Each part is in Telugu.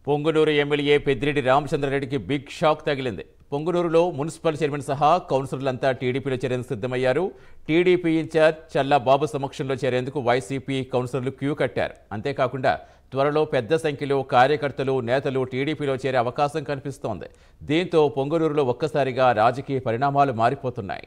పొంగునూరు ఎమ్మెల్యే పెద్దిరెడ్డి రామచంద్రారెడ్డికి బిగ్ షాక్ తగిలింది. పొంగునూరులో మున్సిపల్ చైర్మన్ సహా కౌన్సిలర్లంతా టీడీపీలో చేరేందుకు సిద్ధమయ్యారు. టీడీపీ ఇన్ఛార్జ్ చల్లా బాబు సమక్షంలో చేరేందుకు వైసీపీ కౌన్సిలర్లు క్యూ కట్టారు. అంతేకాకుండా త్వరలో పెద్ద సంఖ్యలో కార్యకర్తలు, నేతలు టీడీపీలో చేరే అవకాశం కనిపిస్తోంది. దీంతో పొంగునూరులో ఒక్కసారిగా రాజకీయ పరిణామాలు మారిపోతున్నాయి.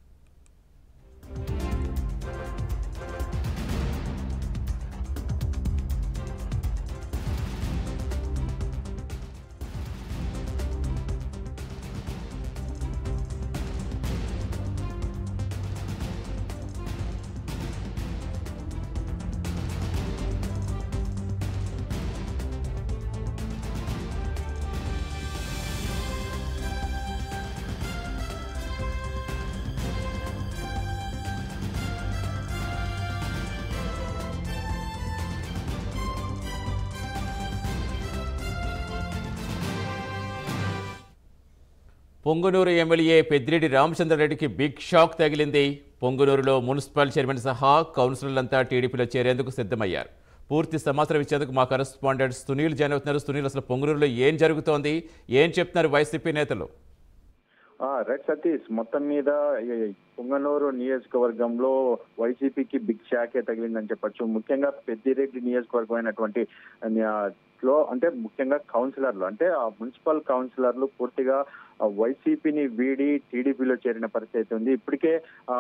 పొంగునూరు ఎమ్మెల్యే పెద్దిరెడ్డి రామచంద్రారెడ్డికి బిగ్ షాక్ తగిలింది. పొంగునూరులో మున్సిపల్ చైర్మన్ సహా కౌన్సిలర్లంతా టీడీపీలో చేరేందుకు సిద్ధమయ్యారు. పూర్తి సమాచారం ఇచ్చేందుకు మా కరెస్పాండెంట్ సునీల్ జాయిన్ అవుతున్నారు. సునీల్, అసలు పొంగునూరులో ఏం జరుగుతోంది, ఏం చెప్తున్నారు వైసీపీ నేతలు? రైట్ సతీష్, మొత్తం మీద పొంగనూరు నియోజకవర్గంలో వైసీపీకి బిగ్ షాకే తగిలిందని చెప్పొచ్చు. ముఖ్యంగా పెద్దిరెడ్డి నియోజకవర్గం అయినటువంటి లో అంటే ముఖ్యంగా కౌన్సిలర్లు అంటే ఆ మున్సిపల్ కౌన్సిలర్లు పూర్తిగా వైసీపీని వీడి టీడీపీలో చేరిన పరిస్థితి ఉంది. ఇప్పటికే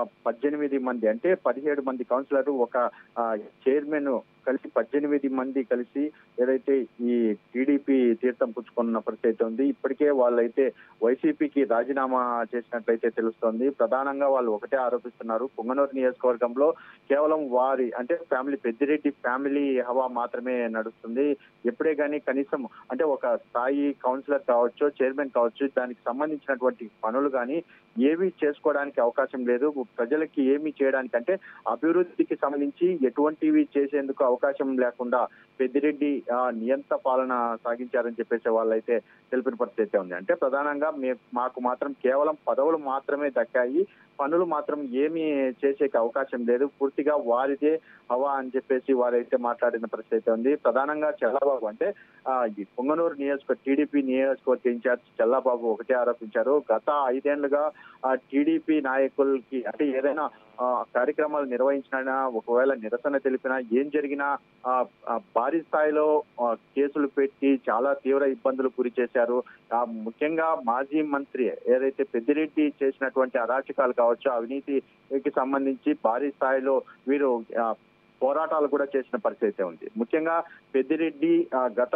18 మంది అంటే 17 మంది కౌన్సిలర్లు ఒక చైర్మన్ కలిసి 18 మంది కలిసి ఏదైతే ఈ టీడీపీ తీర్థం పుచ్చుకున్న పరిస్థితి ఉంది. ఇప్పటికే వాళ్ళైతే వైసీపీకి రాజీనామా చేసినట్లయితే తెలుస్తోంది. ప్రధానంగా వాళ్ళు ఒకటే ఆరోపిస్తున్నారు, పొంగనూరు నియోజకవర్గంలో కేవలం వారి అంటే పెద్దిరెడ్డి ఫ్యామిలీ హవా మాత్రమే నడుస్తుంది. ఎప్పుడే కానీ కనీసం అంటే ఒక స్థాయి కౌన్సిలర్ కావచ్చు, చైర్మన్ కావచ్చు, దానికి సంబంధించినటువంటి పనులు కానీ ఏవి చేసుకోవడానికి అవకాశం లేదు. ప్రజలకి ఏమి చేయడానికి అంటే అభివృద్ధికి సంబంధించి ఎటువంటివి చేసేందుకు అవకాశం లేకుండా పెద్దిరెడ్డి నియంత పాలన సాగించారని చెప్పేసి వాళ్ళైతే తెలిపిన పరిస్థితి ఉంది. అంటే ప్రధానంగా మాకు మాత్రం కేవలం పదవులు మాత్రమే దక్కాయి, పనులు మాత్రం ఏమీ చేసేకి అవకాశం లేదు, పూర్తిగా వారిదే హవా అని చెప్పేసి వారైతే మాట్లాడిన పరిస్థితి ఉంది. ప్రధానంగా చల్లాబాబు అంటే ఈ పొంగనూరు టీడీపీ నియోజకవర్గ ఇన్ఛార్జ్ చల్లాబాబు ఒకటే ఆరోపించారు, గత 5 ఏళ్లుగా టీడీపీ నాయకులకి అంటే ఏదైనా కార్యక్రమాలు నిర్వహించినా, ఒకవేళ నిరసన తెలిపినా, ఏం జరిగినా భారీ స్థాయిలో కేసులు పెట్టి చాలా తీవ్ర ఇబ్బందులు గురి చేశారు. ముఖ్యంగా మాజీ మంత్రి ఏదైతే పెద్దిరెడ్డి చేసినటువంటి అరాచకాలు కావచ్చు, అవినీతికి సంబంధించి భారీ స్థాయిలో వీరు పోరాటాలు కూడా చేసిన పరిస్థితి ఉంది. ముఖ్యంగా పెద్దిరెడ్డి గత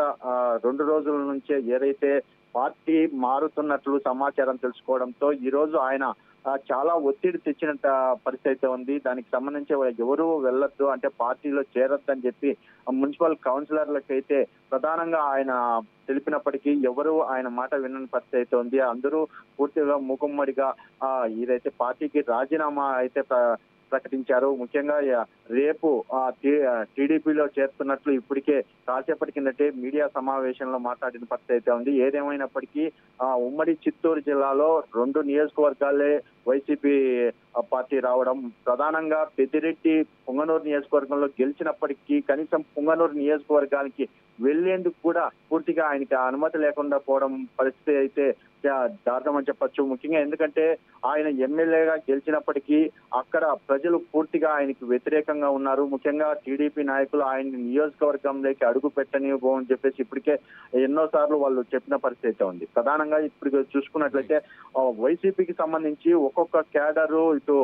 2 రోజుల నుంచే ఏదైతే పార్టీ మారుతున్నట్లు సమాచారం తెలుసుకోవడంతో ఈ రోజు ఆయన చాలా ఒత్తిడి తెచ్చిన పరిస్థితి ఉంది. దానికి సంబంధించి ఎవరు వెళ్ళొద్దు అంటే పార్టీలో చేరొద్దని చెప్పి మున్సిపల్ కౌన్సిలర్లకైతే ప్రధానంగా ఆయన తెలిపినప్పటికీ ఎవరు ఆయన మాట వినని పరిస్థితి ఉంది. అందరూ పూర్తిగా మూకుమ్మడిగా ఇదైతే పార్టీకి రాజీనామా అయితే ప్రకటించారు. ముఖ్యంగా రేపు టీడీపీలో చేరుతున్నట్లు ఇప్పటికే కాసేపటి కిందటే మీడియా సమావేశంలో మాట్లాడిన పరిస్థితి ఉంది. ఏదేమైనప్పటికీ ఉమ్మడి చిత్తూరు జిల్లాలో 2 నియోజకవర్గాలే వైసీపీ పార్టీ రావడం, ప్రధానంగా పెద్దిరెడ్డి పొంగనూరు నియోజకవర్గంలో గెలిచినప్పటికీ కనీసం పొంగనూరు నియోజకవర్గానికి వెళ్లేందుకు కూడా పూర్తిగా ఆయనకి అనుమతి లేకుండా పోవడం పరిస్థితి అయితే దారుణం అని చెప్పొచ్చు. ముఖ్యంగా ఎందుకంటే ఆయన ఎమ్మెల్యేగా గెలిచినప్పటికీ అక్కడ ప్రజలు పూర్తిగా ఆయనకి వ్యతిరేకంగా ఉన్నారు. ముఖ్యంగా టీడీపీ నాయకులు ఆయన నియోజకవర్గంలోకి అడుగు పెట్టనివ్వని చెప్పేసి ఇప్పటికే ఎన్నోసార్లు వాళ్ళు చెప్పిన పరిస్థితి ఉంది. ప్రధానంగా ఇప్పుడు చూసుకున్నట్లయితే వైసీపీకి సంబంధించి ఒక్కొక్క క్యాడరు ఇటు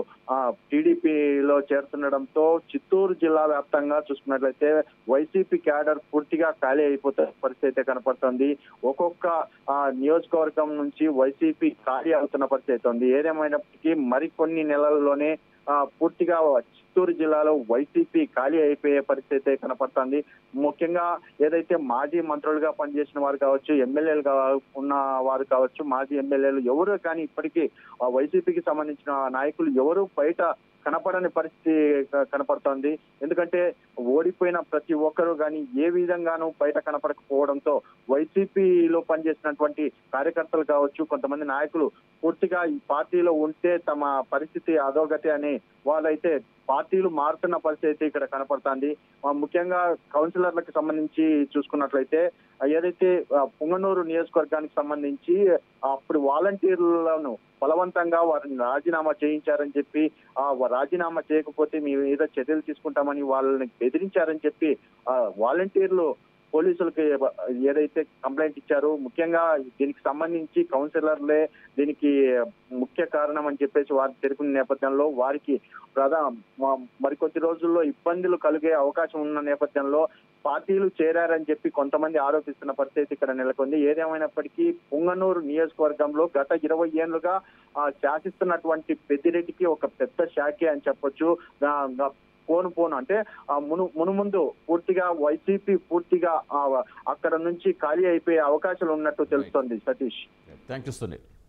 టీడీపీలో చేరుతుండడంతో చిత్తూరు జిల్లా వ్యాప్తంగా చూసుకున్నట్లయితే వైసీపీ క్యాడర్ పూర్తిగా ఖాళీ అయిపోతున్న పరిస్థితి కనపడుతుంది. ఒక్కొక్క నియోజకవర్గం నుంచి వైసీపీ ఖాళీ అవుతున్న పరిస్థితి ఉంది. ఏదేమైనప్పటికీ మరికొన్ని నెలల్లోనే పూర్తిగా చిత్తూరు జిల్లాలో వైసీపీ ఖాళీ అయిపోయే పరిస్థితి కనపడుతుంది. ముఖ్యంగా ఏదైతే మాజీ మంత్రులుగా పనిచేసిన వారు కావచ్చు, ఎమ్మెల్యేలుగా ఉన్న వారు కావచ్చు, మాజీ ఎమ్మెల్యేలు ఎవరు కానీ ఇప్పటికీ వైసీపీకి సంబంధించిన నాయకులు ఎవరు బయట కనపడని పరిస్థితి కనపడుతోంది. ఎందుకంటే ఓడిపోయిన ప్రతి ఒక్కరూ కానీ ఏ విధంగానూ బయట కనపడకపోవడంతో వైసీపీలో పనిచేసినటువంటి కార్యకర్తలు కావచ్చు, కొంతమంది నాయకులు పూర్తిగా ఈ పార్టీలో ఉంటే తమ పరిస్థితి అధోగతి అని వాళ్ళైతే పార్టీలు మారుతున్న పరిస్థితి ఇక్కడ కనపడుతుంది. ముఖ్యంగా కౌన్సిలర్లకు సంబంధించి చూసుకున్నట్లయితే ఏదైతే పుంగనూరు నియోజకవర్గానికి సంబంధించి అప్పుడు వాలంటీర్లను బలవంతంగా వారిని రాజీనామా చేయించారని చెప్పి, రాజీనామా చేయకపోతే మీ మీద చర్యలు తీసుకుంటామని వాళ్ళని బెదిరించారని చెప్పి వాలంటీర్లు పోలీసులకి ఏదైతే కంప్లైంట్ ఇచ్చారో, ముఖ్యంగా దీనికి సంబంధించి కౌన్సిలర్లే దీనికి ముఖ్య కారణం అని చెప్పేసి వారు తెలిపిన నేపథ్యంలో వారికి మరికొద్ది రోజుల్లో ఇబ్బందులు కలిగే అవకాశం ఉన్న నేపథ్యంలో పార్టీలు చేరారని చెప్పి కొంతమంది ఆరోపిస్తున్న పరిస్థితి ఇక్కడ నెలకొంది. ఏదేమైనప్పటికీ పుంగనూరు నియోజకవర్గంలో గత 20 ఏళ్లుగా శాసిస్తున్నటువంటి పెద్దిరెడ్డికి ఒక పెద్ద శాఖే అని చెప్పొచ్చు. పోను అంటే మునుముందు పూర్తిగా వైసీపీ పూర్తిగా అక్కడ నుంచి ఖాళీ అయిపోయే అవకాశాలు ఉన్నట్టు తెలుస్తోంది. Satish, thank you Sunil.